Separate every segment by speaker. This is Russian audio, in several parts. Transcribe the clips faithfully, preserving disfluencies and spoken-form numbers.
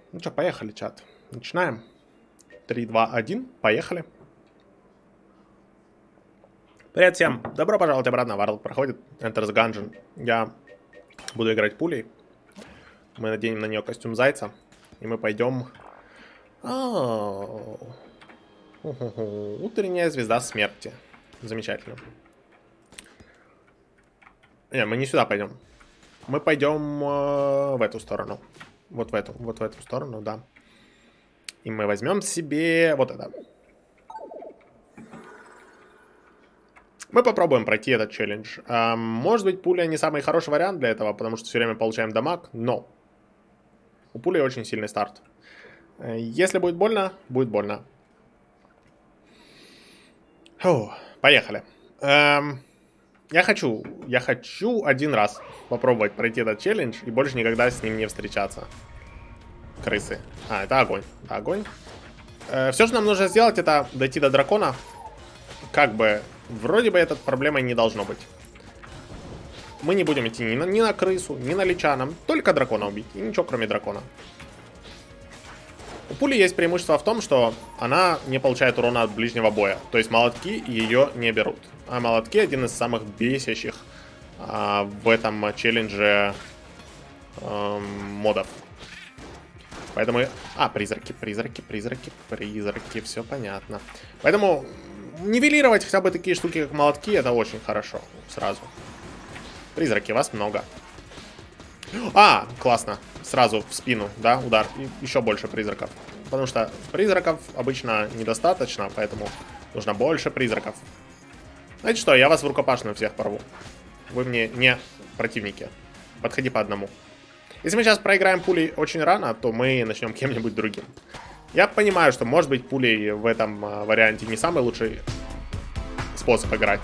Speaker 1: Ну что, поехали, чат. Начинаем. три, два, один. Поехали. Привет всем. Добро пожаловать обратно. Варлд проходит. Enter the Gungeon. Я буду играть пулей. Мы наденем на нее костюм зайца. И мы пойдем... Утренняя звезда смерти. Замечательно. Не, мы не сюда пойдем. Мы пойдем э, в эту сторону. Вот в эту, вот в эту сторону, да. И мы возьмем себе вот это. Мы попробуем пройти этот челлендж. А, может быть, пуля не самый хороший вариант для этого, потому что все время получаем дамаг, но у пули очень сильный старт. Если будет больно, будет больно. Фу, поехали. Эм, я хочу, я хочу один раз попробовать пройти этот челлендж и больше никогда с ним не встречаться. Крысы. А, это огонь. Это огонь. Э, все, что нам нужно сделать, это дойти до дракона. Как бы, вроде бы, этой проблемой не должно быть. Мы не будем идти ни на, ни на крысу, ни на лича, нам только дракона убить. И ничего, кроме дракона. У пули есть преимущество в том, что она не получает урона от ближнего боя. То есть молотки ее не берут. А молотки один из самых бесящих а, в этом челлендже а, модов. Поэтому... А, призраки, призраки, призраки, призраки, все понятно. Поэтому нивелировать хотя бы такие штуки, как молотки, это очень хорошо. Сразу. Призраки, вас много. А, классно. Сразу в спину, да, удар. И еще больше призраков. Потому что призраков обычно недостаточно, поэтому нужно больше призраков. Знаете что, я вас в рукопашную всех порву. Вы мне не противники. Подходи по одному. Если мы сейчас проиграем пулей очень рано, то мы начнем кем-нибудь другим. Я понимаю, что, может быть, пулей в этом варианте не самый лучший способ играть.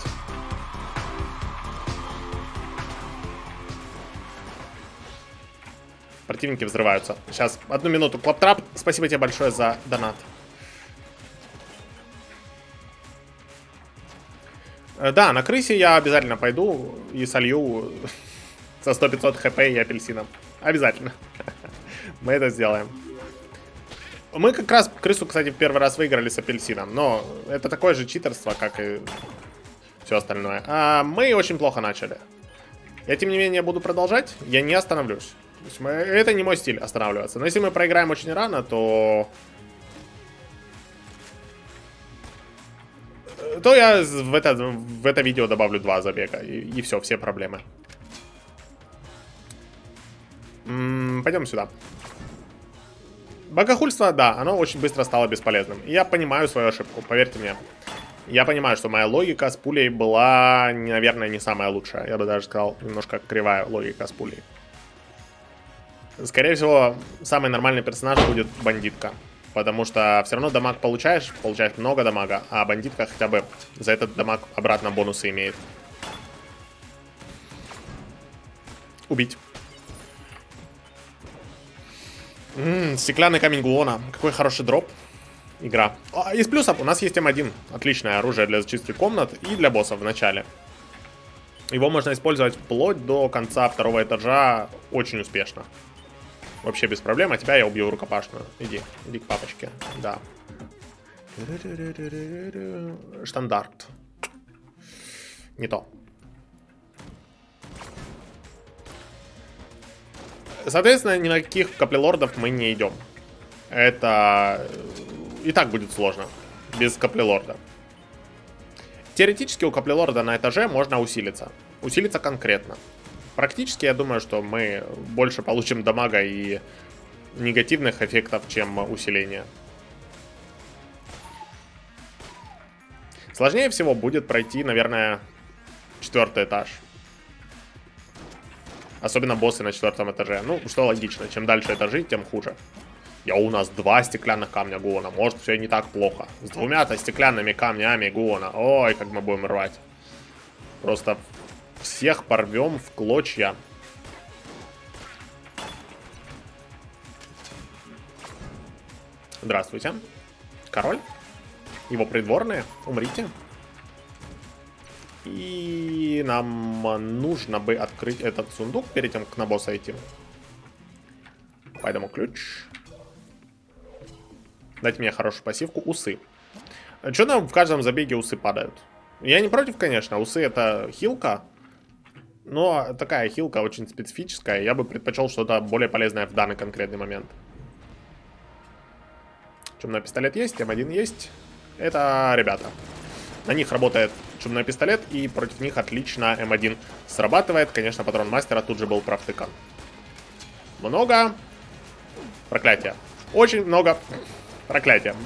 Speaker 1: Противники взрываются. Сейчас, одну минуту. Клаптрап, спасибо тебе большое за донат. Да, на крысе я обязательно пойду и солью со сто-пятьсот хп и апельсином. Обязательно. Мы это сделаем. Мы как раз крысу, кстати, в первый раз выиграли с апельсином. Но это такое же читерство, как и все остальное. А мы очень плохо начали. Я, тем не менее, буду продолжать. Я не остановлюсь. Это не мой стиль останавливаться. Но если мы проиграем очень рано, то... То я в это, в это видео добавлю два забега. И, и все, все проблемы. М-м, пойдем сюда. Богохульство, да, оно очень быстро стало бесполезным. И я понимаю свою ошибку, поверьте мне. Я понимаю, что моя логика с пулей была, наверное, не самая лучшая. Я бы даже сказал, немножко кривая логика с пулей. Скорее всего, самый нормальный персонаж будет бандитка. Потому что все равно дамаг получаешь, получаешь много дамага, а бандитка хотя бы за этот дамаг обратно бонусы имеет. Убить. М-м, стеклянный камень Гуона. Какой хороший дроп. Игра. А, из плюсов у нас есть эм один. Отличное оружие для зачистки комнат и для боссов в начале. Его можно использовать вплоть до конца второго этажа очень успешно. Вообще без проблем, а тебя я убью в рукопашную. Иди, иди к папочке. Да. Штандарт. Не то. Соответственно, ни на каких каплелордов мы не идем. Это и так будет сложно. Без каплелорда. Теоретически у каплелорда на этаже можно усилиться. Усилиться конкретно. Практически я думаю, что мы больше получим дамага и негативных эффектов, чем усиление. Сложнее всего будет пройти, наверное, четвертый этаж. Особенно боссы на четвертом этаже. Ну, что логично, чем дальше этажи, тем хуже. Я у нас два стеклянных камня Гуона. Может, все не так плохо. С двумя-то стеклянными камнями Гуона. Ой, как мы будем рвать. Просто... Всех порвем в клочья. Здравствуйте. Король. Его придворные. Умрите. И нам нужно бы открыть этот сундук перед тем, как на босса идти. Поэтому ключ. Дайте мне хорошую пассивку. Усы. Что нам в каждом забеге усы падают? Я не против, конечно. Усы это хилка. Но такая хилка очень специфическая. Я бы предпочел что-то более полезное в данный конкретный момент. Чумной пистолет есть, эм один есть. Это ребята. На них работает чумной пистолет, и против них отлично эм один срабатывает. Конечно, патрон мастера тут же был провтыкан. Много проклятия. Очень много проклятия.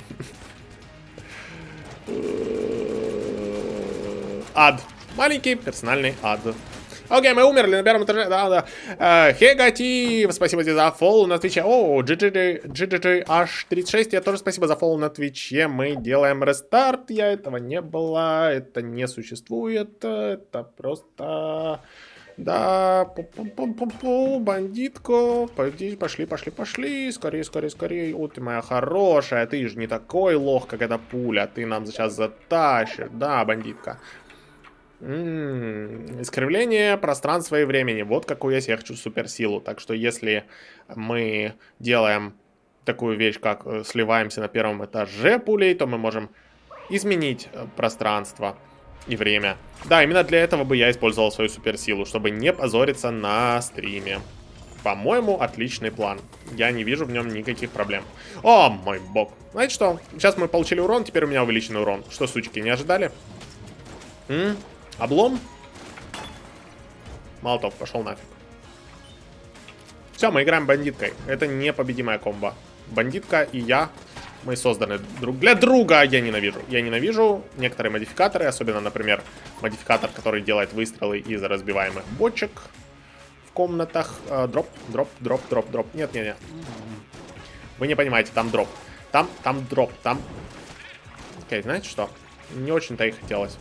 Speaker 1: Ад. Маленький персональный ад. Окей, мы умерли на первом этаже. Да, да. Uh, Хегати, спасибо тебе за фоллоу на Твиче. О, джи джи джи аш тридцать шесть, я тоже спасибо за фоллоу на Твиче. Мы делаем рестарт. Я этого не было. Это не существует. Это просто... Да, пу-пу-пу-пу-пу, бандитко. Пойди, пошли, пошли, пошли. Скорее, скорее, скорее. О, ты моя хорошая. Ты же не такой лох, как эта пуля. Ты нам сейчас затащишь. Да, бандитка. М-м-м. Искривление пространства и времени. Вот какую я себе хочу суперсилу. Так что если мы делаем такую вещь, как сливаемся на первом этаже пулей, то мы можем изменить пространство и время. Да, именно для этого бы я использовал свою суперсилу, чтобы не позориться на стриме. По-моему, отличный план. Я не вижу в нем никаких проблем. О, мой бог. Знаете что? Сейчас мы получили урон, теперь у меня увеличенный урон. Что, сучки, не ожидали? М? Облом? Молотов, пошел нафиг. Все, мы играем бандиткой. Это непобедимая комбо. Бандитка и я, мы созданы друг для друга. Я ненавижу. Я ненавижу некоторые модификаторы. Особенно, например, модификатор, который делает выстрелы из разбиваемых бочек в комнатах. Э, дроп, дроп, дроп, дроп, дроп. Нет, нет, нет. Вы не понимаете, там дроп. Там, там дроп, там... Окей, знаете что? Не очень-то и хотелось.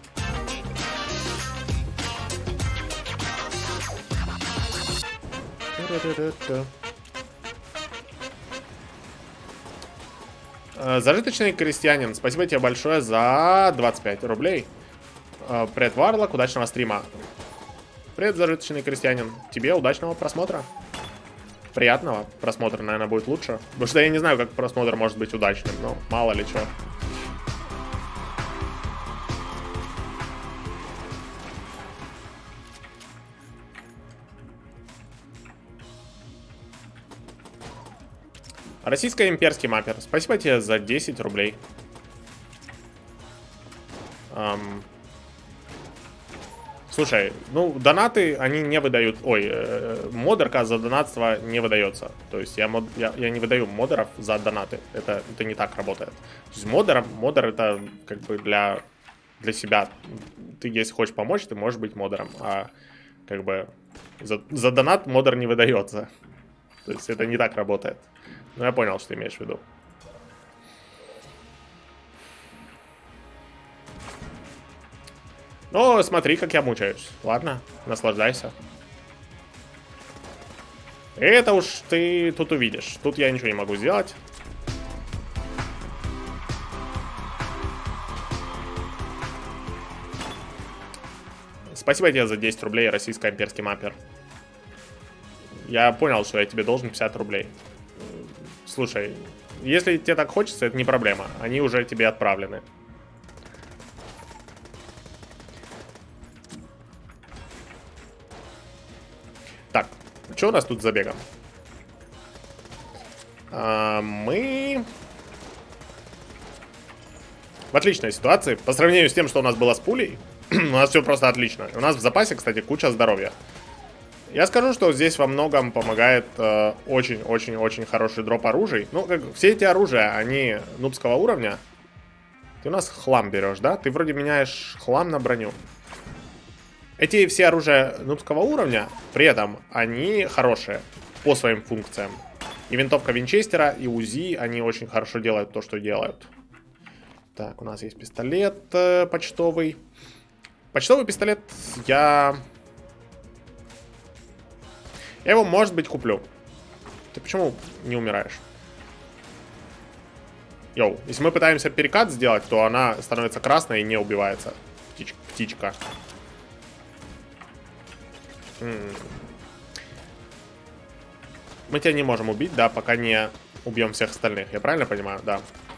Speaker 1: Зажиточный крестьянин, спасибо тебе большое за двадцать пять рублей. Привет, Варлок, удачного стрима. Привет, зажиточный крестьянин. Тебе удачного просмотра. Приятного просмотра, наверное, будет лучше. Потому что я не знаю, как просмотр может быть удачным, но мало ли что. Российско-имперский маппер. Спасибо тебе за десять рублей. Эм... Слушай, ну, донаты, они не выдают... Ой, э, модерка за донатство не выдается. То есть я, мод... я, я не выдаю модеров за донаты. Это, это не так работает. То есть модер, модер это как бы для, для себя. Ты, если хочешь помочь, ты можешь быть модером. А как бы за, за донат модер не выдается. То есть это не так работает. Ну, я понял, что ты имеешь в виду. Ну, смотри, как я мучаюсь. Ладно, наслаждайся. Это уж ты тут увидишь. Тут я ничего не могу сделать. Спасибо тебе за десять рублей, российско-имперский маппер. Я понял, что я тебе должен пятьдесят рублей. Слушай, если тебе так хочется, это не проблема. Они уже тебе отправлены. Так, что у нас тут с забегом? А, мы... В отличной ситуации. По сравнению с тем, что у нас было с пулей, у нас все просто отлично. У нас в запасе, кстати, куча здоровья. Я скажу, что здесь во многом помогает очень-очень-очень э, хороший дроп оружий. Ну, как, все эти оружия, они нубского уровня. Ты у нас хлам берешь, да? Ты вроде меняешь хлам на броню. Эти все оружия нубского уровня, при этом они хорошие по своим функциям. И винтовка Винчестера, и УЗИ, они очень хорошо делают то, что делают. Так, у нас есть пистолет э, почтовый. Почтовый пистолет я... Я его, может быть, куплю. Ты почему не умираешь? Йоу, если мы пытаемся перекат сделать, то она становится красной и не убивается. Птич птичка. М-м. Мы тебя не можем убить, да, пока не убьем всех остальных. Я правильно понимаю? Да.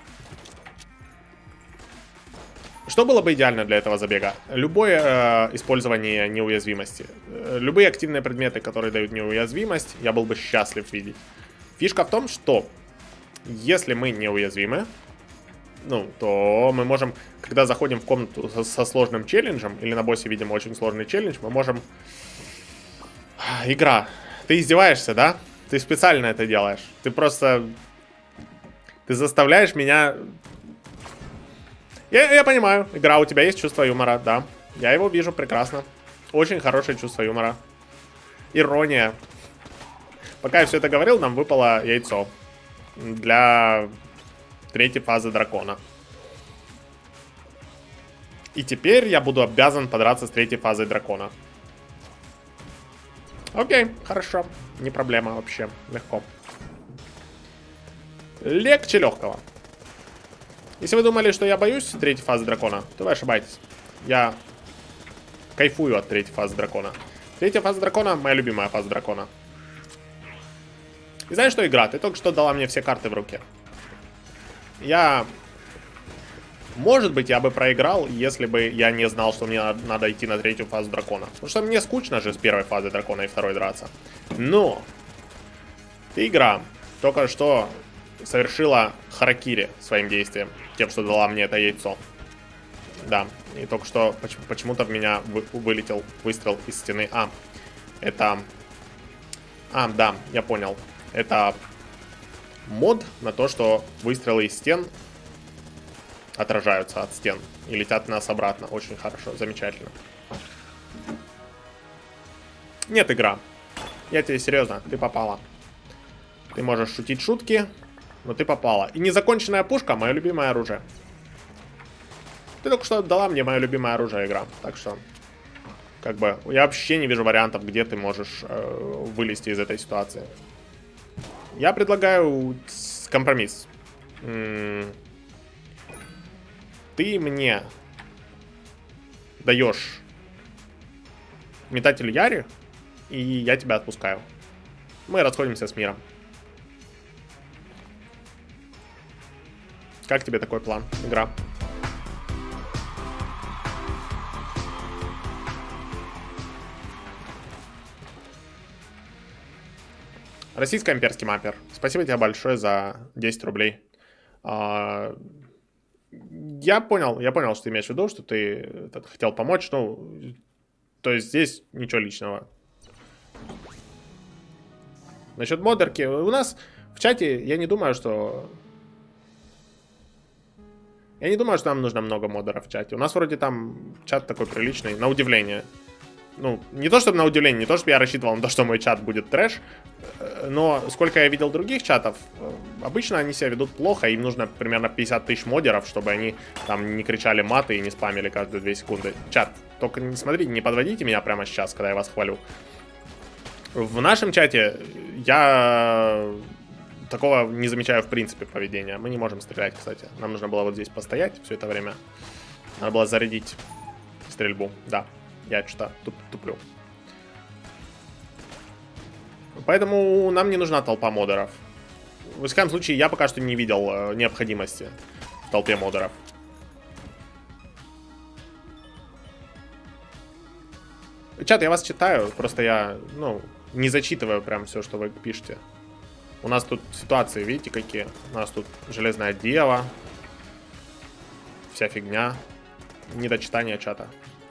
Speaker 1: Что было бы идеально для этого забега? Любое э, использование неуязвимости. Э, любые активные предметы, которые дают неуязвимость, я был бы счастлив видеть. Фишка в том, что если мы неуязвимы, ну, то мы можем, когда заходим в комнату со, со сложным челленджем, или на боссе видим очень сложный челлендж, мы можем... Игра, ты издеваешься, да? Ты специально это делаешь. Ты просто... Ты заставляешь меня... Я, я понимаю, игра, у тебя есть чувство юмора, да. Я его вижу прекрасно. Очень хорошее чувство юмора. Ирония. Пока я все это говорил, нам выпало яйцо. Для третьей фазы дракона. И теперь я буду обязан подраться с третьей фазой дракона. Окей, хорошо. Не проблема вообще. Легко. Легче легкого. Если вы думали, что я боюсь третьей фазы дракона, то вы ошибаетесь. Я кайфую от третьей фазы дракона. Третья фаза дракона — моя любимая фаза дракона. И знаешь что, игра? Ты только что дала мне все карты в руки. Я... Может быть, я бы проиграл, если бы я не знал, что мне надо идти на третью фазу дракона. Потому что мне скучно же с первой фазы дракона и второй драться. Но... Ты, игра, только что совершила харакири своим действием. Тем, что дала мне это яйцо. Да. И только что почему-то в меня вы, вылетел выстрел из стены. А, это... А, да, я понял. Это мод на то, что выстрелы из стен отражаются от стен и летят в нас обратно. Очень хорошо, замечательно. Нет, игра. Я тебе серьезно, ты попала. Ты можешь шутить шутки, но ты попала. И незаконченная пушка — мое любимое оружие. Ты только что дала мне мое любимое оружие, игра. Так что, как бы, я вообще не вижу вариантов, где ты можешь э, вылезти из этой ситуации. Я предлагаю компромисс. М-м- ты мне даешь метатель Яри, и я тебя отпускаю. Мы расходимся с миром. Как тебе такой план, игра? Российско-имперский маппер. Спасибо тебе большое за десять рублей. А, я понял, я понял, что ты имеешь в виду, что ты хотел помочь. Ну, то есть здесь ничего личного. Насчет модерки. У нас в чате, я не думаю, что... Я не думаю, что нам нужно много модеров в чате. У нас вроде там чат такой приличный, на удивление. Ну, не то чтобы на удивление, не то чтобы я рассчитывал на то, что мой чат будет трэш. Но сколько я видел других чатов, обычно они себя ведут плохо. Им нужно примерно пятьдесят тысяч модеров, чтобы они там не кричали маты и не спамили каждые две секунды. Чат, только не смотрите, не подводите меня прямо сейчас, когда я вас хвалю. В нашем чате я... такого не замечаю в принципе поведения. Мы не можем стрелять, кстати. Нам нужно было вот здесь постоять все это время. Надо было зарядить стрельбу. Да, я что-то туп туплю. Поэтому нам не нужна толпа модеров. В всяком случае, я пока что не видел э, необходимости в толпе модеров. Чат, я вас читаю, просто я, ну, не зачитываю прям все, что вы пишете. У нас тут ситуации, видите, какие? У нас тут Железная Дева. Вся фигня. Недочитание чата.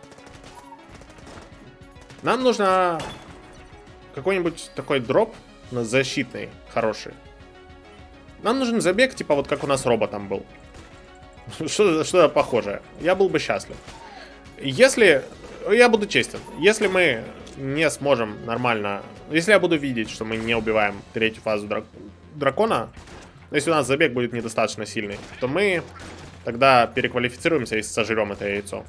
Speaker 1: Нам нужно какой-нибудь такой дроп защитный, хороший. Нам нужен забег, типа вот как у нас роботом был. Что-то похожее. Я был бы счастлив. Если... Я буду честен. Если мы не сможем нормально... Если я буду видеть, что мы не убиваем третью фазу драк... дракона, если у нас забег будет недостаточно сильный, то мы тогда переквалифицируемся и сожрем это яйцо.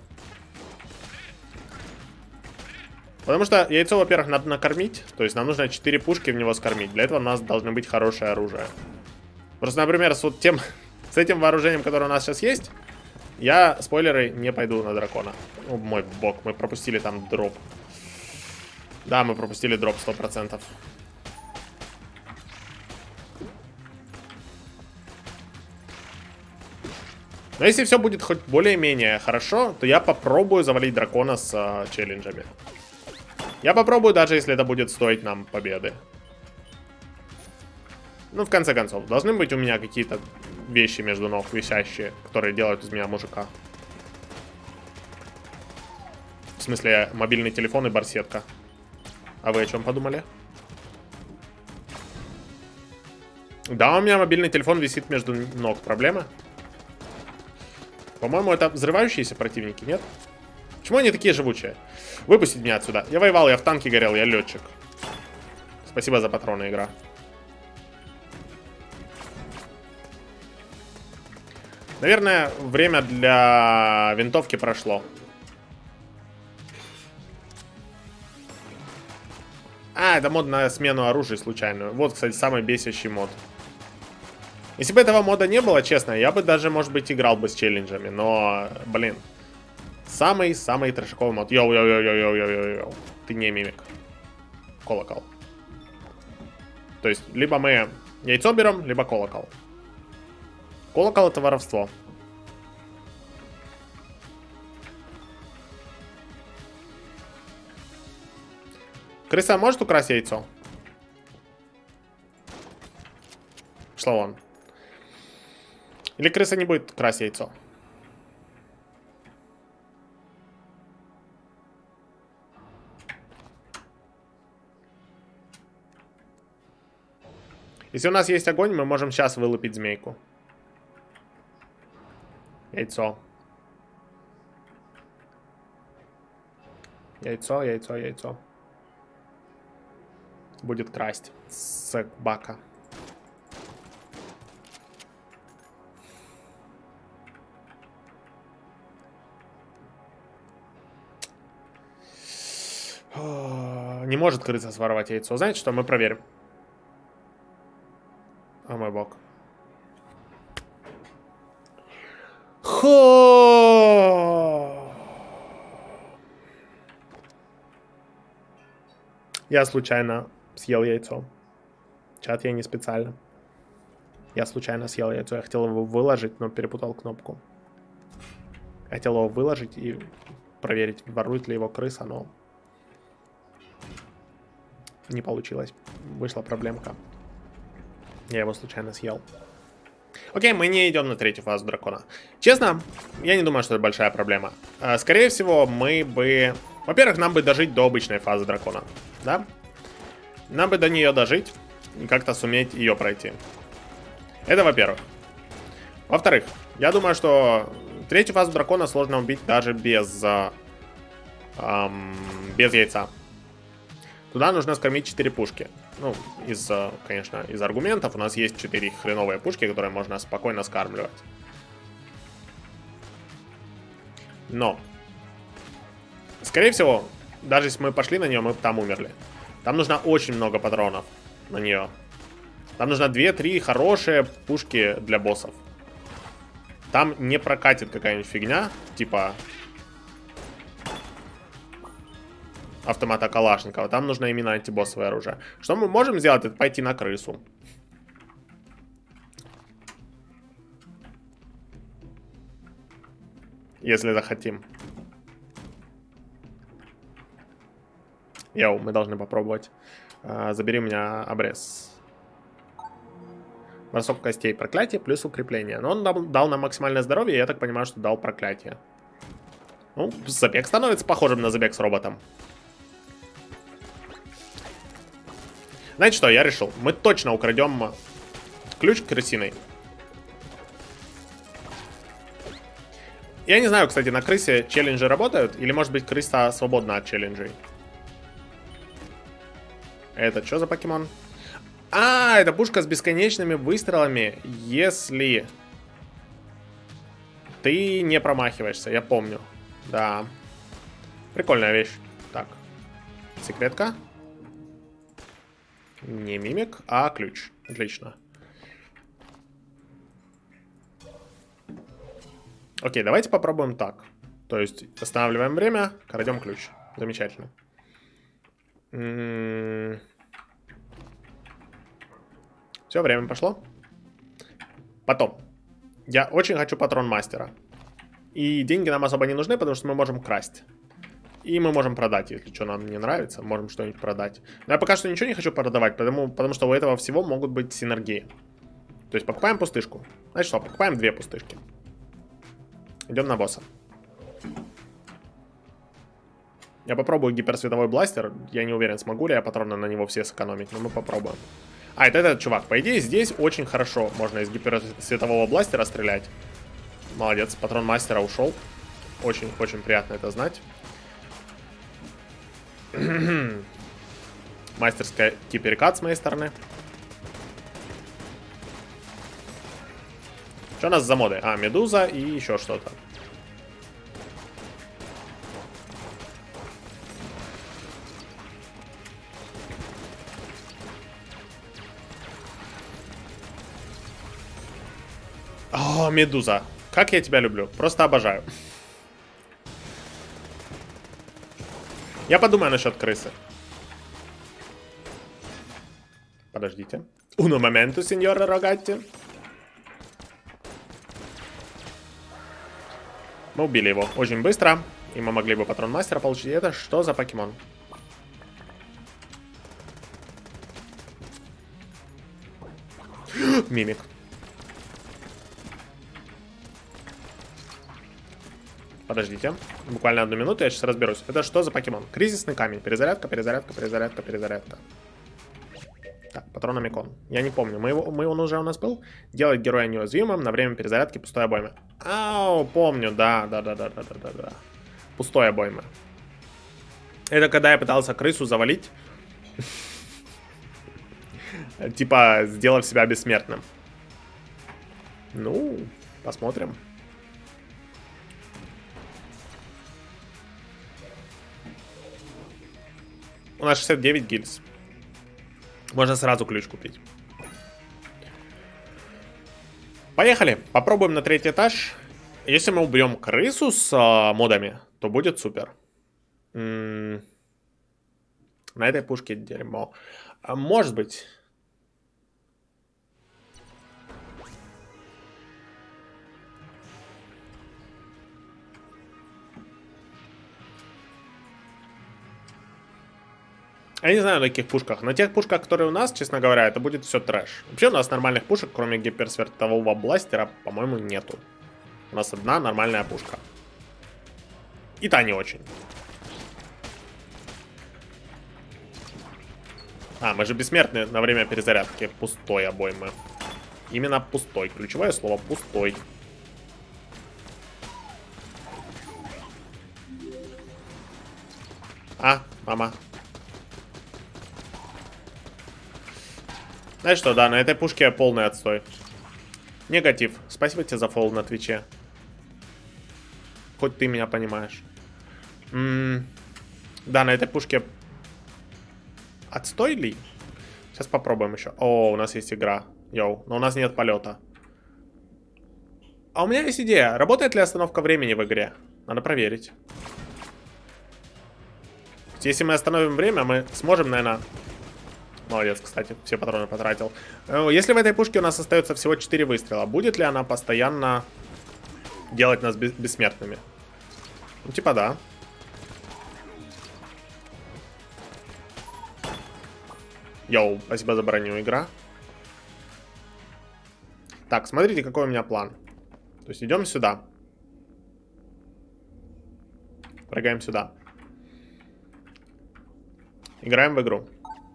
Speaker 1: Потому что яйцо, во-первых, надо накормить. То есть нам нужно четыре пушки в него скормить. Для этого у нас должно быть хорошее оружие. Просто, например, с вот тем... С этим вооружением, которое у нас сейчас есть, я, спойлеры, не пойду на дракона. О, мой бог, мы пропустили там дроп. Да, мы пропустили дроп сто процентов. Но если все будет хоть более-менее хорошо, то я попробую завалить дракона с а, челленджами. Я попробую, даже если это будет стоить нам победы. Ну, в конце концов, должны быть у меня какие-то вещи между ног висящие, которые делают из меня мужика. В смысле, мобильный телефон и барсетка. А вы о чем подумали? Да, у меня мобильный телефон висит между ног. Проблема? По-моему, это взрывающиеся противники, нет? Почему они такие живучие? Выпустить меня отсюда. Я воевал, я в танке горел, я летчик. Спасибо за патроны, игра. Наверное, время для винтовки прошло. А, это мод на смену оружия случайную. Вот, кстати, самый бесящий мод. Если бы этого мода не было, честно, я бы даже, может быть, играл бы с челленджами. Но, блин. Самый-самый трэшаковый мод. Йоу-йоу-йоу-йоу-йоу-йоу. Ты не мимик. Колокол. То есть, либо мы яйцо берем, либо колокол. Колокол — это воровство. Крыса может украсть яйцо? Пошла вон. Или крыса не будет красть яйцо? Если у нас есть огонь, мы можем сейчас вылупить змейку. Яйцо. Яйцо, яйцо, яйцо. Будет красть с бака. Не может крыса своровать яйцо. Знаете что? Мы проверим. О мой бог. Хо! Я случайно съел яйцо. Чат, я не специально. Я случайно съел яйцо. Я хотел его выложить, но перепутал кнопку. Хотел его выложить и проверить, ворует ли его крыса, но не получилось. Вышла проблемка. Я его случайно съел. Окей, мы не идем на третью фазу дракона. Честно, я не думаю, что это большая проблема. Скорее всего, мы бы... Во-первых, нам бы дожить до обычной фазы дракона. Да? Нам бы до нее дожить и как-то суметь ее пройти. Это во-первых. Во-вторых, я думаю, что третью фазу дракона сложно убить даже без, эм, без яйца. Туда нужно скормить четыре пушки. Ну, из, конечно, из аргументов у нас есть четыре хреновые пушки, которые можно спокойно скармливать. Но, скорее всего, даже если мы пошли на нее, мы бы там умерли. Там нужно очень много патронов на нее. Там нужно две-три хорошие пушки для боссов. Там не прокатит какая-нибудь фигня, типа автомата Калашникова. Там нужно именно антибоссовое оружие. Что мы можем сделать, это пойти на крысу. Если захотим. Йоу, мы должны попробовать. А, забери у меня обрез. Бросок костей, проклятие плюс укрепление. Но он дал, дал нам максимальное здоровье, и я так понимаю, что дал проклятие. Ну, забег становится похожим на забег с роботом. Знаете что, я решил. Мы точно украдем ключ крысиный. Я не знаю, кстати, на крысе челленджи работают. Или, может быть, крыса свободна от челленджей. Это что за покемон? А, это пушка с бесконечными выстрелами, если ты не промахиваешься, я помню. Да. Прикольная вещь. Так. Секретка. Не мимик, а ключ. Отлично. Окей, давайте попробуем так. То есть останавливаем время, крадем ключ. Замечательно. М-м-м. Все, время пошло. Потом. Я очень хочу патрон мастера. И деньги нам особо не нужны, потому что мы можем красть. И мы можем продать, если что нам не нравится. Можем что-нибудь продать. Но я пока что ничего не хочу продавать, потому, потому что у этого всего могут быть синергии. То есть покупаем пустышку. Значит что, покупаем две пустышки. Идем на босса. Я попробую гиперсветовой бластер. Я не уверен, смогу ли я патроны на него все сэкономить, но мы попробуем. А, это этот чувак. По идее, здесь очень хорошо можно из гиперсветового бластера стрелять. Молодец, патрон мастера ушел. Очень-очень приятно это знать. Мастерская киперкат с моей стороны. Что у нас за моды? А, медуза и еще что-то. О, медуза. Как я тебя люблю. Просто обожаю. Я подумаю насчет крысы. Подождите. Уно моменту, сеньора Рогатти. Мы убили его очень быстро. И мы могли бы патрон мастера получить. Это что за покемон? Мимик. Подождите. Буквально одну минуту, я сейчас разберусь. Это что за покемон? Кризисный камень. Перезарядка, перезарядка, перезарядка, перезарядка. Так, патрон Амикон. Я не помню. Мы его, мы он уже у нас был. Делать героя неуязвимым на время перезарядки пустой обоймы. Ау, помню. Да, да, да, да, да, да, да. Пустой обоймы. Это когда я пытался крысу завалить. Типа, сделав себя бессмертным. Ну, посмотрим. У нас шестьдесят девять гильз. Можно сразу ключ купить. Поехали. Попробуем на третий этаж. Если мы убьем крысу с а, модами, то будет супер. М-м- на этой пушке дерьмо. А, может быть... Я не знаю на каких пушках. На тех пушках, которые у нас, честно говоря, это будет все трэш. Вообще у нас нормальных пушек, кроме гиперсветового бластера, по-моему, нету. У нас одна нормальная пушка. И та не очень. А, мы же бессмертны на время перезарядки. Пустой обоймы. Именно пустой. Ключевое слово пустой. А, мама. Знаешь что, да, на этой пушке полный отстой. Негатив. Спасибо тебе за фолл на Твиче. Хоть ты меня понимаешь. М-м- да, на этой пушке... Отстой ли? Сейчас попробуем еще. О, у нас есть игра. Йоу, но у нас нет полета. А у меня есть идея. Работает ли остановка времени в игре? Надо проверить. Если мы остановим время, мы сможем, наверное... Молодец, кстати, все патроны потратил. Если в этой пушке у нас остается всего четыре выстрела, будет ли она постоянно делать нас бессмертными? Ну, типа да. Йоу, спасибо за броню, игра. Так, смотрите, какой у меня план. То есть идем сюда. Прыгаем сюда. Играем в игру.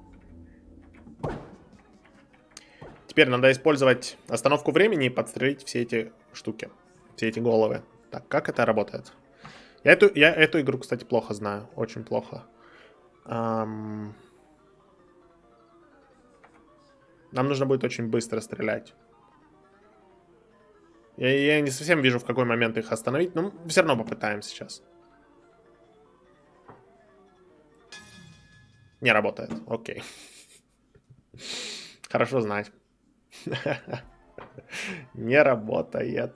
Speaker 1: Теперь надо использовать остановку времени и подстрелить все эти штуки. Все эти головы. Так, как это работает? Я эту, я эту игру, кстати, плохо знаю. Очень плохо. Эм... Нам нужно будет очень быстро стрелять. Я, я не совсем вижу, в какой момент их остановить. Но все равно попытаем сейчас. Не работает. Окей. Хорошо знать. Не работает.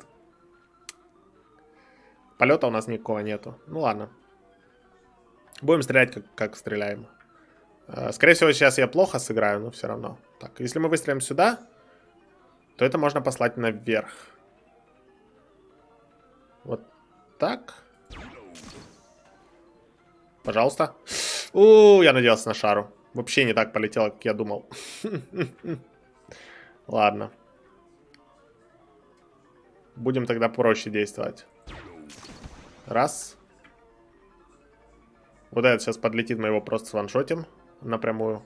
Speaker 1: Полета у нас никакого нету. Ну ладно. Будем стрелять, как, как стреляем. Скорее всего, сейчас я плохо сыграю, но все равно. Так, если мы выстрелим сюда, то это можно послать наверх. Вот так. Пожалуйста. У, я надеялся на шару. Вообще не так полетело, как я думал. Ладно. Будем тогда проще действовать. Раз. Вот этот сейчас подлетит, мы его просто сваншотим напрямую.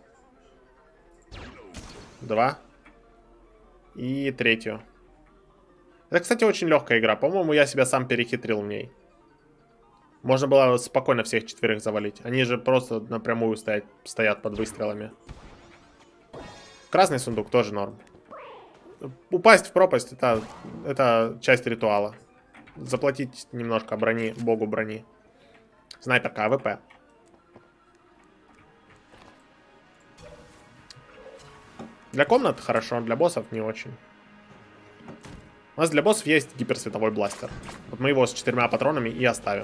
Speaker 1: Два. И третью. Это, кстати, очень легкая игра. По-моему, я себя сам перехитрил в ней. Можно было спокойно всех четверых завалить. Они же просто напрямую стоят, стоят под выстрелами. Красный сундук тоже норм. Упасть в пропасть это, это часть ритуала. Заплатить немножко брони, богу брони. Снайперка АВП. Для комнат хорошо, для боссов не очень. У нас для боссов есть гиперсветовой бластер. Вот мы его с четырьмя патронами и оставим.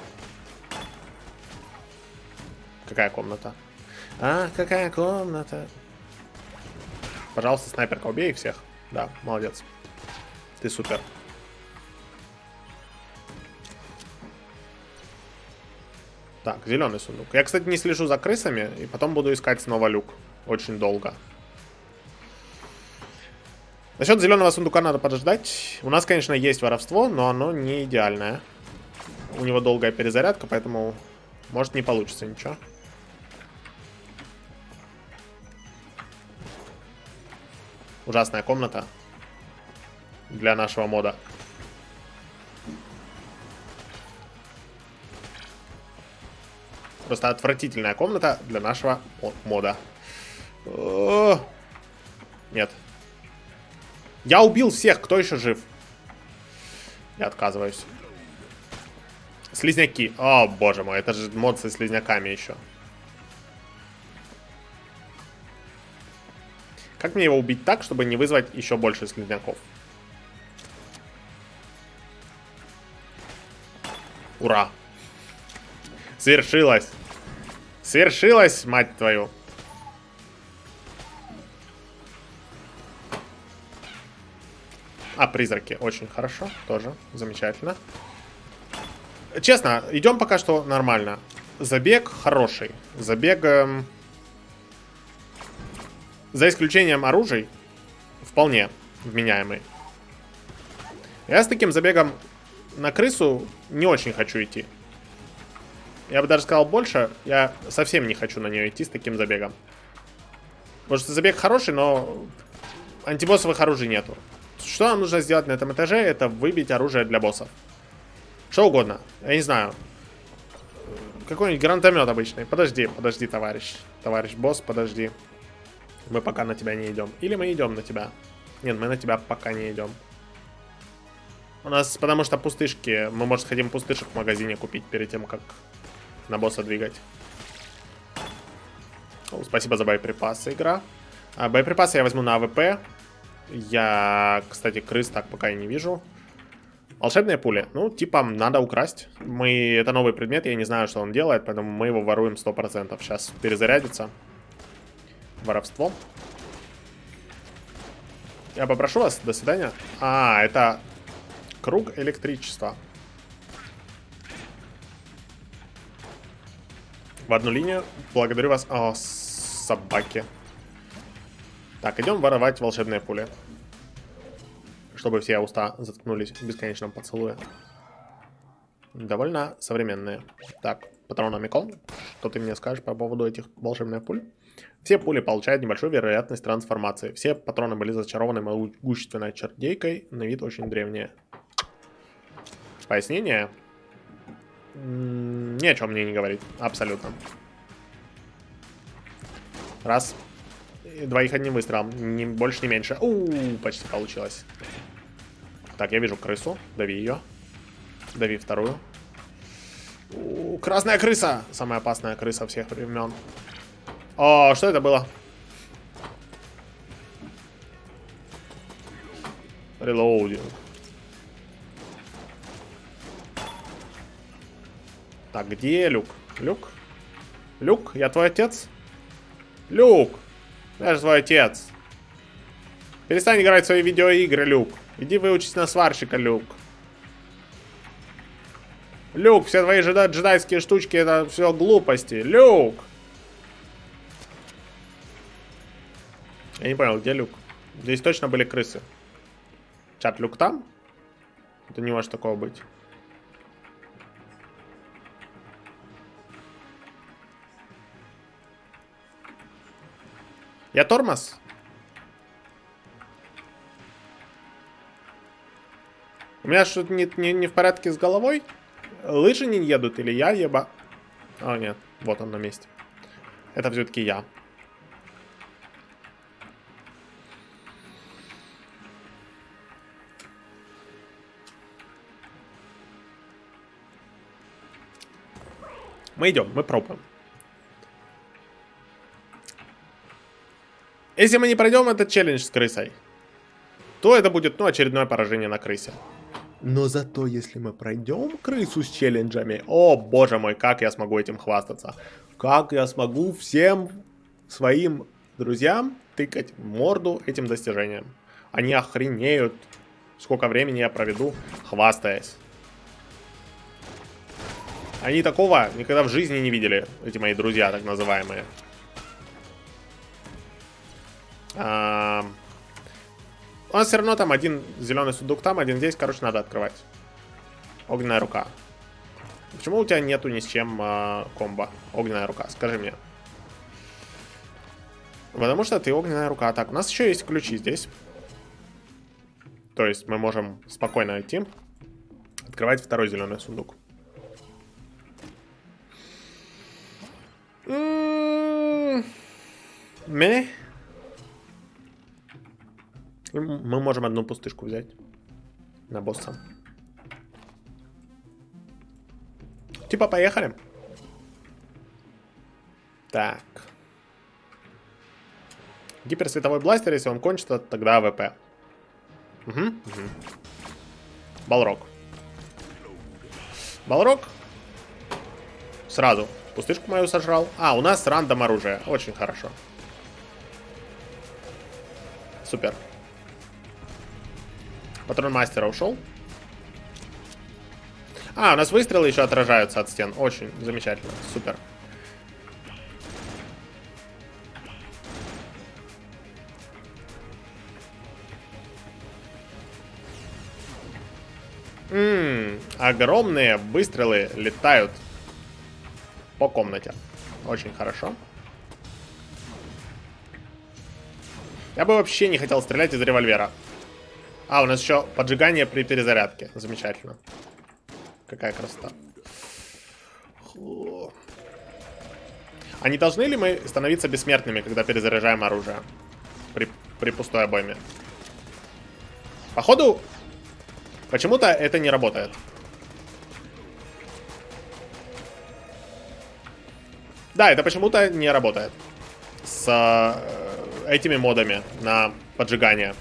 Speaker 1: Какая комната? А, какая комната? Пожалуйста, снайперка, убей их всех. Да, молодец. Ты супер. Так, зеленый сундук. Я, кстати, не слежу за крысами, и потом буду искать снова люк. Очень долго. Насчет зеленого сундука надо подождать. У нас, конечно, есть воровство, но оно не идеальное. У него долгая перезарядка, поэтому может не получится ничего. Ужасная комната для нашего мода. Просто отвратительная комната для нашего мода. О, нет. Я убил всех, кто еще жив? Я отказываюсь. Слизняки. О, боже мой, это же мод со слизняками еще. Как мне его убить так, чтобы не вызвать еще больше слизняков? Ура! Свершилось! Свершилось, мать твою! А, призраки. Очень хорошо. Тоже замечательно. Честно, идем пока что нормально. Забег хороший. Забег... Эм... За исключением оружий, вполне вменяемый. Я с таким забегом на крысу не очень хочу идти. Я бы даже сказал больше, я совсем не хочу на нее идти с таким забегом. Потому что забег хороший, но антибоссовых оружий нету. Что нам нужно сделать на этом этаже, это выбить оружие для боссов. Что угодно, я не знаю. Какой-нибудь гранатомет обычный. Подожди, подожди, товарищ. Товарищ босс, подожди. Мы пока на тебя не идем. Или мы идем на тебя. Нет, мы на тебя пока не идем. У нас, потому что пустышки. Мы, может, хотим пустышек в магазине купить перед тем, как на босса двигать. О, спасибо за боеприпасы, игра. А, боеприпасы я возьму на АВП. Я, кстати, крыс так пока и не вижу. Волшебные пули. Ну, типа, надо украсть. Мы... Это новый предмет, я не знаю, что он делает, поэтому мы его воруем сто процентов. Сейчас перезарядится. Воровство. Я попрошу вас. До свидания. А, это круг электричества. В одну линию. Благодарю вас. О, собаки. Так, идем воровать волшебные пули. Чтобы все уста заткнулись в бесконечном поцелуе. Довольно современные. Так, патрономикон. Что ты мне скажешь по поводу этих волшебных пуль? Все пули получают небольшую вероятность трансформации. Все патроны были зачарованы могущественной чародейкой. На вид очень древние. Пояснение? М-м, ни о чем мне не говорит. Абсолютно. Раз. И двоих одним выстрелом. Ни больше, ни меньше. У-у-у, почти получилось. Так, я вижу крысу. Дави ее. Дави вторую. У-у-у, красная крыса! Самая опасная крыса всех времен. О, что это было? Релоудинг. Так, где Люк? Люк? Люк, я твой отец? Люк! Я же твой отец. Перестань играть в свои видеоигры, Люк. Иди выучись на сварщика, Люк. Люк, все твои джеда джедайские штучки, это все глупости. Люк! Я не понял, где Люк? Здесь точно были крысы. Чат, Люк там? Это не может такого быть. Я тормоз? У меня что-то не, не, не в порядке с головой? Лыжи не едут или я еба? О, нет, вот он на месте. Это все-таки я. Мы идем, мы пробуем. Если мы не пройдем этот челлендж с крысой, то это будет, ну, очередное поражение на крысе. Но зато, если мы пройдем крысу с челленджами, о, боже мой, как я смогу этим хвастаться. Как я смогу всем своим друзьям тыкать в морду этим достижением. Они охренеют, сколько времени я проведу, хвастаясь. Они такого никогда в жизни не видели, эти мои друзья, так называемые. А... У нас все равно там один зеленый сундук там, один здесь, короче, надо открывать. Огненная рука. Почему у тебя нету ни с чем а, комбо? Огненная рука, скажи мне. Потому что ты огненная рука. Так, у нас еще есть ключи здесь. То есть мы можем спокойно идти. Открывать второй зеленый сундук. Ме. Мы можем одну пустышку взять на босса. Типа, поехали. Так. Гиперсветовой бластер, если он кончится, тогда АВП. Угу, угу. Балрог. Балрог. Сразу пустышку мою сожрал. А, у нас рандом оружие. Очень хорошо. Супер. Патрон мастера ушел. А, у нас выстрелы еще отражаются от стен. Очень замечательно. Супер. Ммм, огромные выстрелы летают по комнате. Очень хорошо. Я бы вообще не хотел стрелять из револьвера. А, у нас еще поджигание при перезарядке. Замечательно. Какая красота. А не должны ли мы становиться бессмертными, когда перезаряжаем оружие? При, при пустой обойме. Походу, почему-то это не работает. Да, это почему-то не работает. С э, этими модами на поджигание.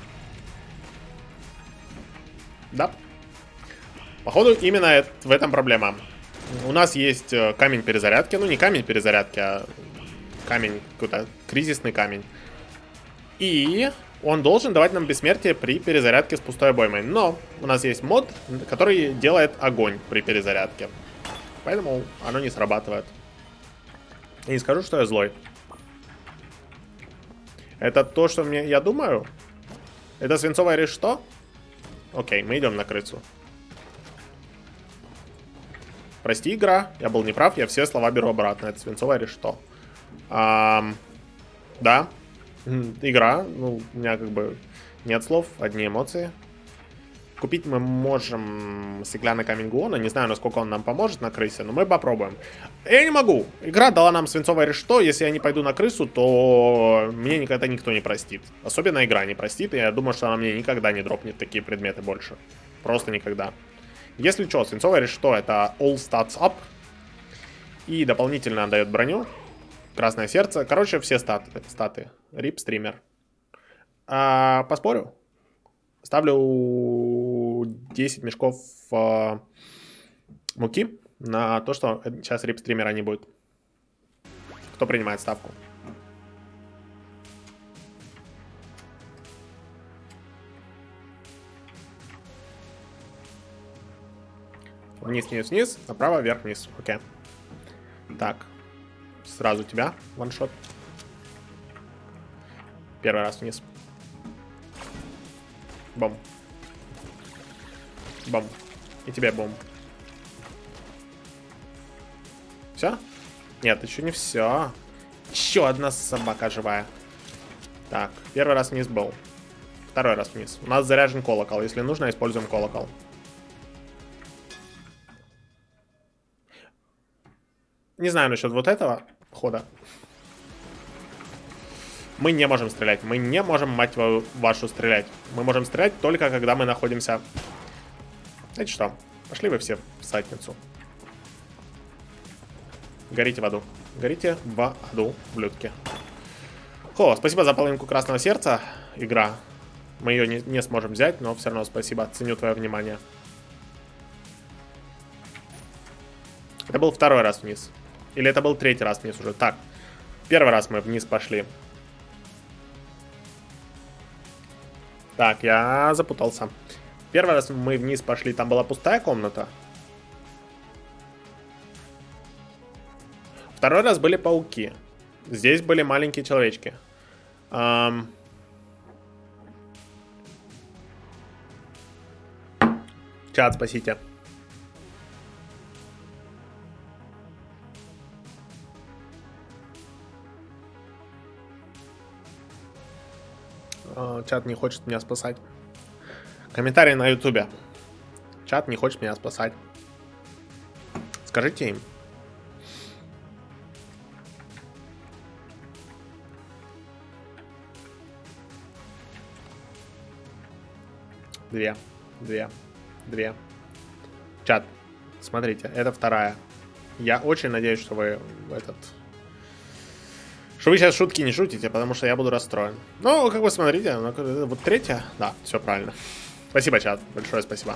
Speaker 1: Да. Походу, именно в этом проблема. У нас есть камень перезарядки. Ну, не камень перезарядки, а камень, какой-то кризисный камень. И он должен давать нам бессмертие при перезарядке с пустой обоймой. Но у нас есть мод, который делает огонь при перезарядке. Поэтому оно не срабатывает. Я не скажу, что я злой. Это то, что мне, я думаю. Это свинцовое решето? Окей, мы идем на крысу. Прости, игра, я был неправ, я все слова беру обратно. Это свинцовое решето. А, да, игра, ну, у меня как бы нет слов, одни эмоции. Купить мы можем стеклянный камень Гуона. Не знаю, насколько он нам поможет на крысе, но мы попробуем. Я не могу. Игра дала нам свинцовое решето. Если я не пойду на крысу, то мне никогда никто не простит. Особенно игра не простит. И я думаю, что она мне никогда не дропнет такие предметы больше. Просто никогда. Если что, свинцовое решето — это all stats up. И дополнительно дает броню. Красное сердце. Короче, все статы. статы. Рип стример. А, поспорю. Ставлю десять мешков э, муки на то, что сейчас рип-стримера не будет. Кто принимает ставку? Вниз, вниз, вниз. Направо, вверх, вниз. Окей. Так. Сразу тебя. Ваншот. Первый раз вниз. Бом. Бом. И тебе бом. Все? Нет, еще не все. Еще одна собака живая. Так, первый раз вниз был. Второй раз вниз. У нас заряжен колокол. Если нужно, используем колокол. Не знаю насчет вот этого хода. Мы не можем стрелять. Мы не можем, мать вашу, стрелять. Мы можем стрелять только когда мы находимся... Знаете что? Пошли вы все в садницу. Горите в аду. Горите в аду, ублюдки. О, спасибо за половинку красного сердца. Игра. Мы ее не, не сможем взять, но все равно спасибо. Ценю твое внимание. Это был второй раз вниз. Или это был третий раз вниз уже. Так. Первый раз мы вниз пошли. Так, я запутался. Первый раз мы вниз пошли. Там была пустая комната. Второй раз были пауки. Здесь были маленькие человечки. Эм... Чат, спасите. Э, чат не хочет меня спасать. Комментарий на ютубе. Чат не хочет меня спасать. Скажите им. Две, две, две. Чат, смотрите, это вторая. Я очень надеюсь, что вы этот... Что вы сейчас шутки не шутите, потому что я буду расстроен. Ну, как вы смотрите, вот третья. Да, все правильно. Спасибо, чат, большое спасибо.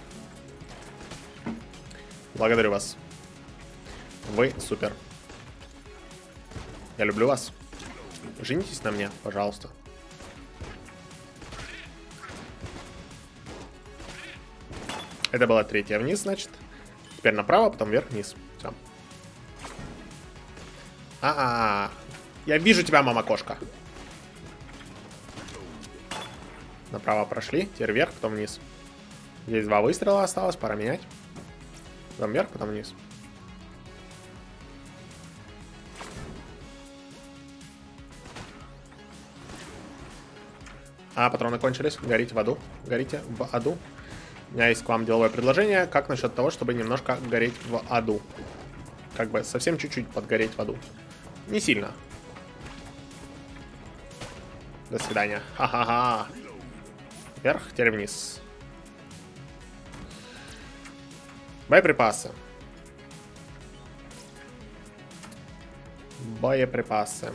Speaker 1: Благодарю вас. Вы супер. Я люблю вас. Женитесь на мне, пожалуйста. Это была третья вниз, значит. Теперь направо, потом вверх-вниз. Все. А-а-а. Я вижу тебя, мама-кошка. Направо прошли. Теперь вверх, потом вниз. Здесь два выстрела осталось. Пора менять. Потом вверх, потом вниз. А, патроны кончились. Горите в аду. Горите в аду. У меня есть к вам деловое предложение. Как насчет того, чтобы немножко гореть в аду? Как бы совсем чуть-чуть подгореть в аду. Не сильно. До свидания. Ха-ха-ха. Вверх, теперь вниз. Боеприпасы. Боеприпасы.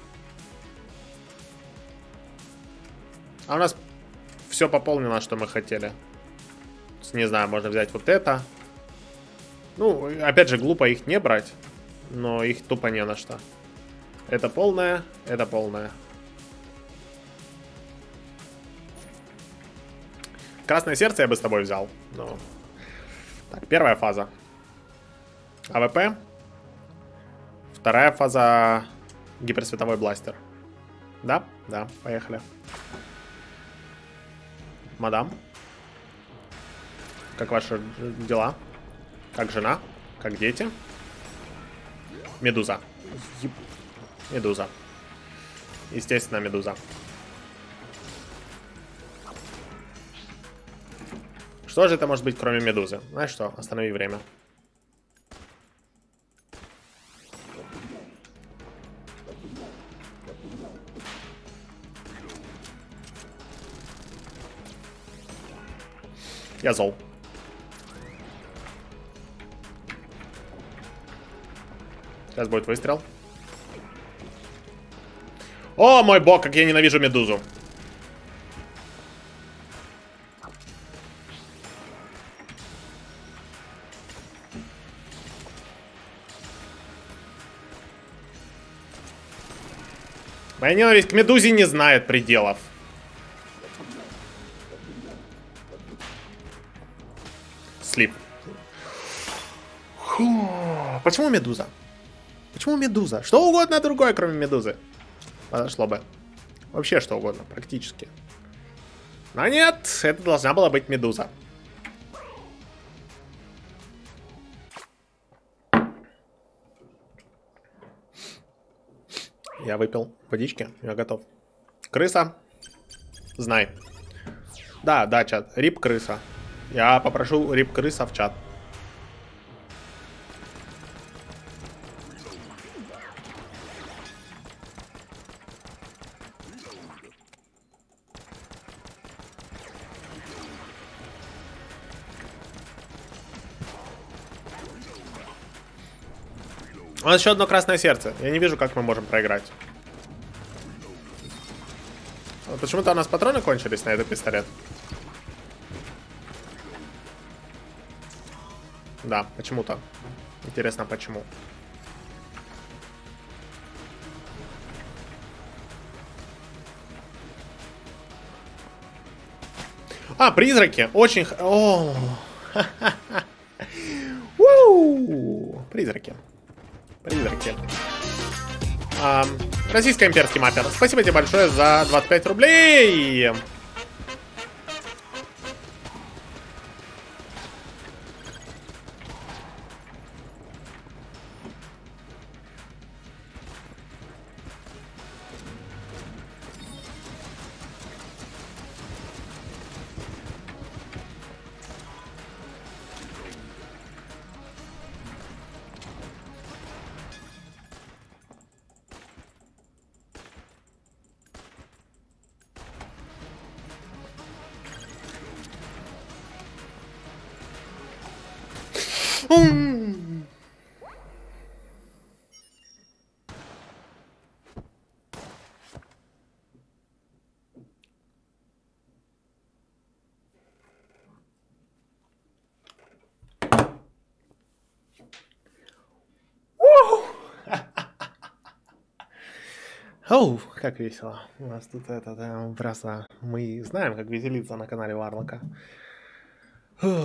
Speaker 1: А у нас все пополнено, что мы хотели. Не знаю, можно взять вот это. Ну, опять же, глупо их не брать. Но их тупо не на что. Это полное, это полное. Красное сердце я бы с тобой взял. Но... Так, первая фаза. АВП. Вторая фаза. Гиперсветовой бластер. Да? Да, поехали. Мадам. Как ваши дела? Как жена? Как дети? Медуза. Медуза. Естественно, медуза. Что же это может быть, кроме медузы? Знаешь что? Останови время. Я зол. Сейчас будет выстрел. О, мой бог, как я ненавижу медузу. Моя ненависть к медузе не знает пределов. Слип. Фу. Почему медуза? Почему медуза? Что угодно другое, кроме медузы. Подошло бы. Вообще что угодно, практически. Но нет, это должна была быть медуза. Я выпил водички, я готов. Крыса, знай. Да, да, чат, рип крыса. Я попрошу рип крыса в чат. У нас еще одно красное сердце. Я не вижу, как мы можем проиграть. Почему-то у нас патроны кончились на этот пистолет. Да, почему-то. Интересно, почему. А, призраки. Очень... О, призраки. Призраки. А, российско-имперский маппер. Спасибо тебе большое за двадцать пять рублей. Оу, как весело. У нас тут это, да, просто мы знаем, как веселиться на канале Варлока.